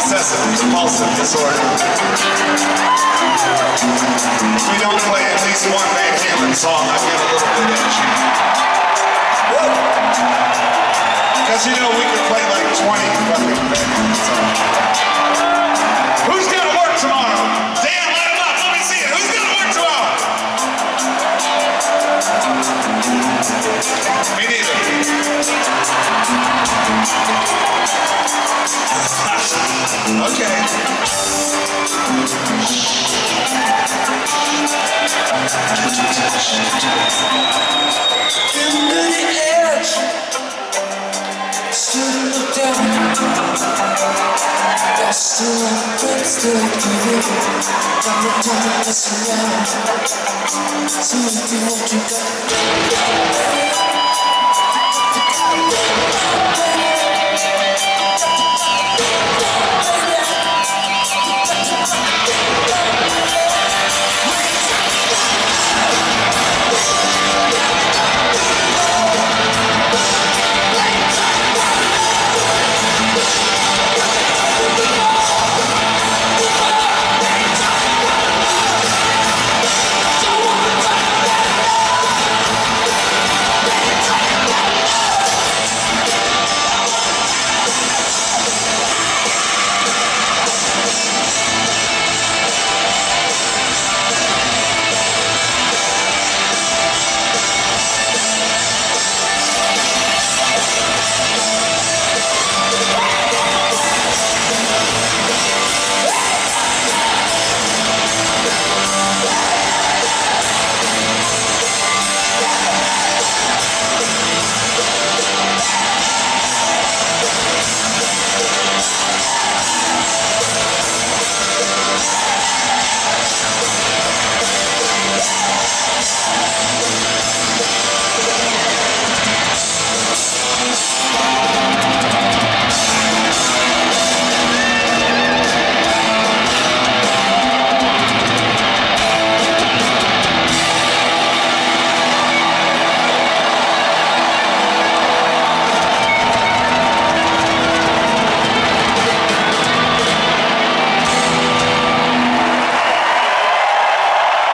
Obsessive-compulsive disorder. If we don't play at least one Van Halen song, I get a little bit itchy. Because you know, we could play like 20 fucking Van Halen songs. Who's gonna work tomorrow? Dan, let him up. Let me see it. Who's gonna work tomorrow? Me neither. Okay. Under the edge, still look down. There's still a friend still giving. Got no time to mess around. So if you want to go,